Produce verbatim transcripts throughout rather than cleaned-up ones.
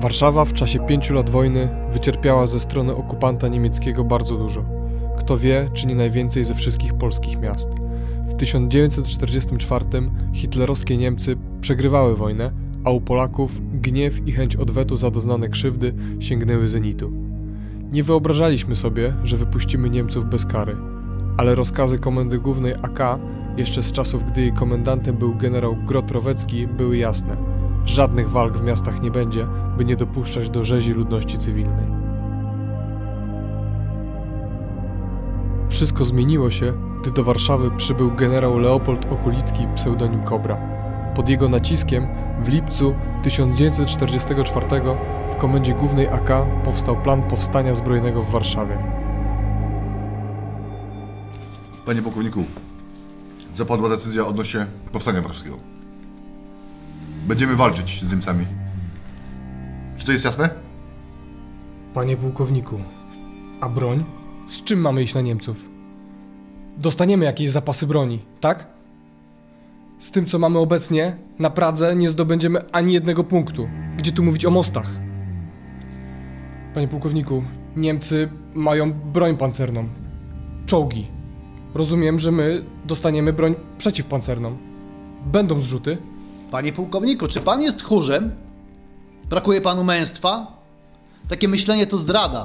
Warszawa w czasie pięciu lat wojny wycierpiała ze strony okupanta niemieckiego bardzo dużo. Kto wie, czy nie najwięcej ze wszystkich polskich miast. W tysiąc dziewięćset czterdziestym czwartym hitlerowskie Niemcy przegrywały wojnę, a u Polaków gniew i chęć odwetu za doznane krzywdy sięgnęły zenitu. Nie wyobrażaliśmy sobie, że wypuścimy Niemców bez kary, ale rozkazy Komendy Głównej A K, jeszcze z czasów, gdy jej komendantem był generał Grot-Rowecki, były jasne. Żadnych walk w miastach nie będzie, by nie dopuszczać do rzezi ludności cywilnej. Wszystko zmieniło się, gdy do Warszawy przybył generał Leopold Okulicki, pseudonim Kobra. Pod jego naciskiem w lipcu tysiąc dziewięćset czterdziestego czwartego w Komendzie Głównej A K powstał plan powstania zbrojnego w Warszawie. Panie pułkowniku, zapadła decyzja odnośnie powstania warszawskiego. Będziemy walczyć z Niemcami. Czy to jest jasne? Panie pułkowniku, a broń? Z czym mamy iść na Niemców? Dostaniemy jakieś zapasy broni, tak? Z tym, co mamy obecnie, na Pradze nie zdobędziemy ani jednego punktu. Gdzie tu mówić o mostach? Panie pułkowniku, Niemcy mają broń pancerną. Czołgi. Rozumiem, że my dostaniemy broń przeciwpancerną. Będą zrzuty? Panie pułkowniku, czy pan jest tchórzem? Brakuje panu męstwa? Takie myślenie to zdrada.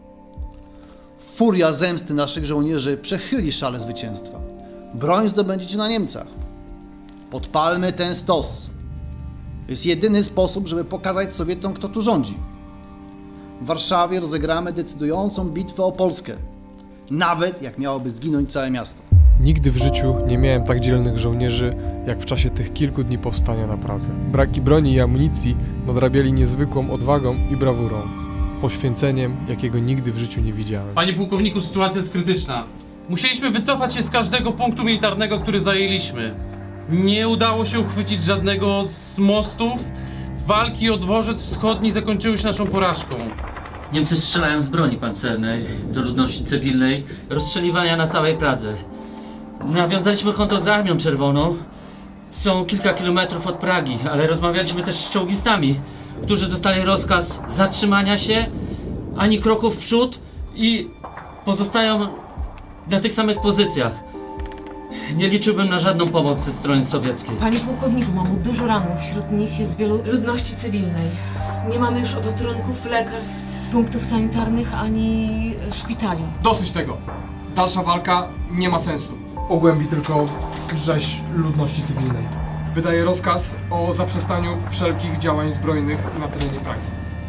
Furia zemsty naszych żołnierzy przechyli szale zwycięstwa. Broń zdobędziecie na Niemcach. Podpalmy ten stos. To jest jedyny sposób, żeby pokazać Sowietom, kto tu rządzi. W Warszawie rozegramy decydującą bitwę o Polskę. Nawet jak miałoby zginąć całe miasto. Nigdy w życiu nie miałem tak dzielnych żołnierzy, jak w czasie tych kilku dni powstania na Pradze. Braki broni i amunicji nadrabiali niezwykłą odwagą i brawurą. Poświęceniem, jakiego nigdy w życiu nie widziałem. Panie pułkowniku, sytuacja jest krytyczna. Musieliśmy wycofać się z każdego punktu militarnego, który zajęliśmy. Nie udało się uchwycić żadnego z mostów. Walki o dworzec wschodni zakończyły się naszą porażką. Niemcy strzelają z broni pancernej do ludności cywilnej, rozstrzeliwania na całej Pradze. Nawiązaliśmy kontakt z Armią Czerwoną. Są kilka kilometrów od Pragi, ale rozmawialiśmy też z czołgistami, którzy dostali rozkaz zatrzymania się, ani kroku w przód i pozostają na tych samych pozycjach. Nie liczyłbym na żadną pomoc ze strony sowieckiej. Panie pułkowniku, mamy dużo rannych, wśród nich jest wielu ludności cywilnej. Nie mamy już opatrunków, lekarstw, punktów sanitarnych ani szpitali. Dosyć tego. Dalsza walka nie ma sensu. Pogłębi tylko rzeź ludności cywilnej. Wydaje rozkaz o zaprzestaniu wszelkich działań zbrojnych na terenie Pragi.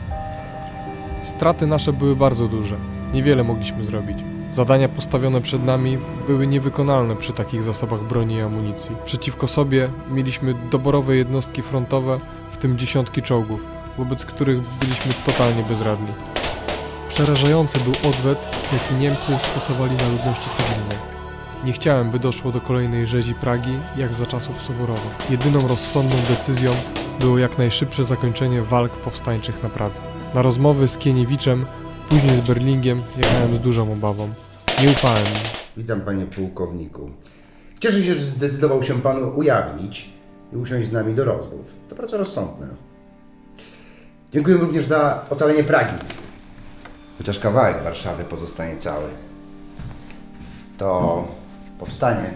Straty nasze były bardzo duże. Niewiele mogliśmy zrobić. Zadania postawione przed nami były niewykonalne przy takich zasobach broni i amunicji. Przeciwko sobie mieliśmy doborowe jednostki frontowe, w tym dziesiątki czołgów, wobec których byliśmy totalnie bezradni. Przerażający był odwet, jaki Niemcy stosowali na ludności cywilnej. Nie chciałem, by doszło do kolejnej rzezi Pragi, jak za czasów Suworowa. Jedyną rozsądną decyzją było jak najszybsze zakończenie walk powstańczych na Pradze. Na rozmowy z Kieniewiczem, później z Berlingiem, jechałem z dużą obawą. Nie ufałem im. Witam, panie pułkowniku. Cieszę się, że zdecydował się pan ujawnić i usiąść z nami do rozmów. To bardzo rozsądne. Dziękuję również za ocalenie Pragi. Chociaż kawałek Warszawy pozostanie cały. To powstanie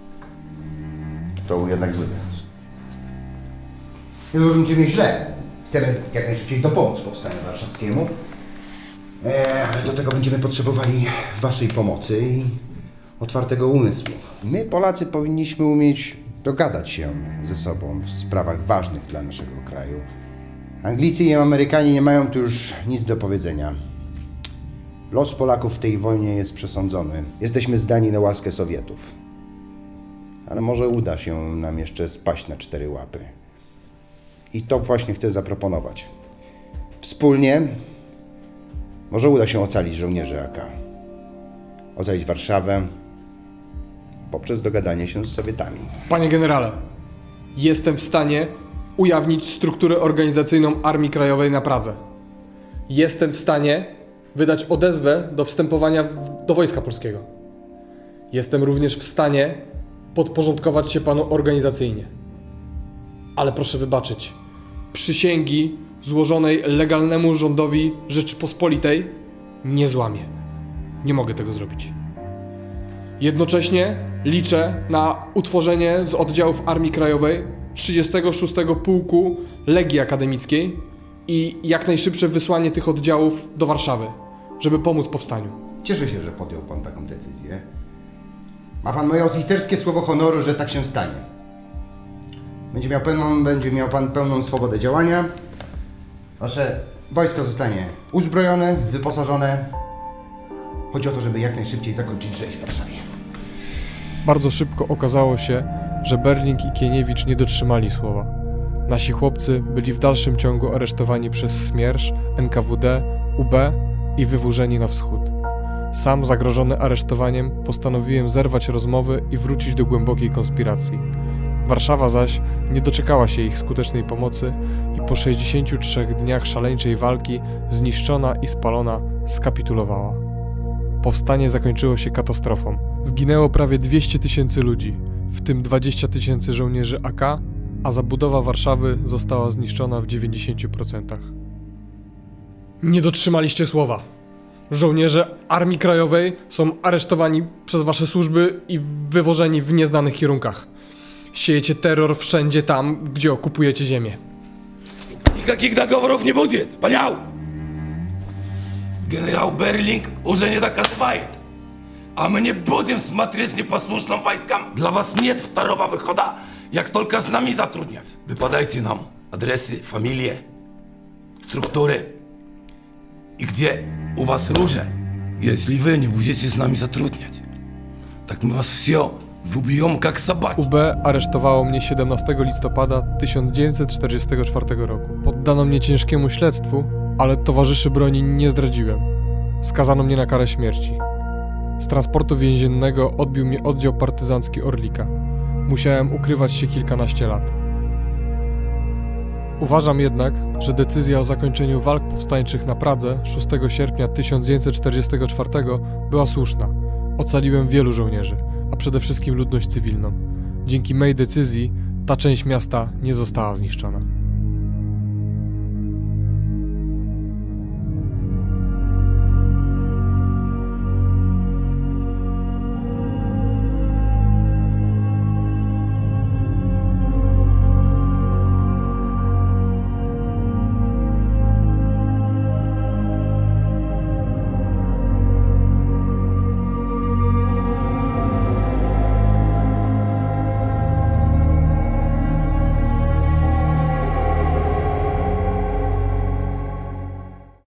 to jednak zły pomysł. Nie zrozumcie mnie źle. Chcemy jak najszybciej dopomóc powstaniu warszawskiemu. E, ale do tego będziemy potrzebowali waszej pomocy i otwartego umysłu. My, Polacy, powinniśmy umieć dogadać się ze sobą w sprawach ważnych dla naszego kraju. Anglicy i Amerykanie nie mają tu już nic do powiedzenia. Los Polaków w tej wojnie jest przesądzony. Jesteśmy zdani na łaskę Sowietów. Ale może uda się nam jeszcze spaść na cztery łapy. I to właśnie chcę zaproponować. Wspólnie może uda się ocalić żołnierzy A K. Ocalić Warszawę poprzez dogadanie się z Sowietami. Panie generale, jestem w stanie ujawnić strukturę organizacyjną Armii Krajowej na Pradze. Jestem w stanie wydać odezwę do wstępowania do Wojska Polskiego. Jestem również w stanie podporządkować się panu organizacyjnie. Ale proszę wybaczyć, przysięgi złożonej legalnemu rządowi Rzeczypospolitej, nie złamię. Nie mogę tego zrobić. Jednocześnie liczę na utworzenie z oddziałów Armii Krajowej trzydziestego szóstego Pułku Legii Akademickiej i jak najszybsze wysłanie tych oddziałów do Warszawy, żeby pomóc powstaniu. Cieszę się, że podjął pan taką decyzję. Ma pan moje oficerskie słowo honoru, że tak się stanie. Będzie miał, pełną, będzie miał pan pełną swobodę działania. Wasze wojsko zostanie uzbrojone, wyposażone. Chodzi o to, żeby jak najszybciej zakończyć rzeź w Warszawie. Bardzo szybko okazało się, że Berling i Kieniewicz nie dotrzymali słowa. Nasi chłopcy byli w dalszym ciągu aresztowani przez Smiersz, N K W D, U B i wywórzeni na wschód. Sam, zagrożony aresztowaniem, postanowiłem zerwać rozmowy i wrócić do głębokiej konspiracji. Warszawa zaś nie doczekała się ich skutecznej pomocy i po sześćdziesięciu trzech dniach szaleńczej walki, zniszczona i spalona, skapitulowała. Powstanie zakończyło się katastrofą. Zginęło prawie dwieście tysięcy ludzi, w tym dwadzieścia tysięcy żołnierzy A K, a zabudowa Warszawy została zniszczona w dziewięćdziesięciu procentach. Nie dotrzymaliście słowa. Żołnierze Armii Krajowej są aresztowani przez wasze służby i wywożeni w nieznanych kierunkach. Siejecie terror wszędzie tam, gdzie okupujecie ziemię. Никаких договоров не будет, понял? Генерал Берлинг уже не доказывает. А мы не будем смотреть непослушным войскам. Для вас нет второго выхода, як только с нами затруднят. Вы подайте нам адресы, фамилии, структуры. И где у вас оружие, если вы не будете с нами затруднять, так мы вас все wybijemy jak собаки. U B aresztowało mnie siedemnastego listopada tysiąc dziewięćset czterdziestego czwartego roku. Poddano mnie ciężkiemu śledztwu, ale towarzyszy broni nie zdradziłem. Skazano mnie na karę śmierci. Z transportu więziennego odbił mnie oddział partyzancki Orlika. Musiałem ukrywać się kilkanaście lat. Uważam jednak, że decyzja o zakończeniu walk powstańczych na Pradze szóstego sierpnia tysiąc dziewięćset czterdziestego czwartego była słuszna. Ocaliłem wielu żołnierzy, a przede wszystkim ludność cywilną. Dzięki mej decyzji ta część miasta nie została zniszczona.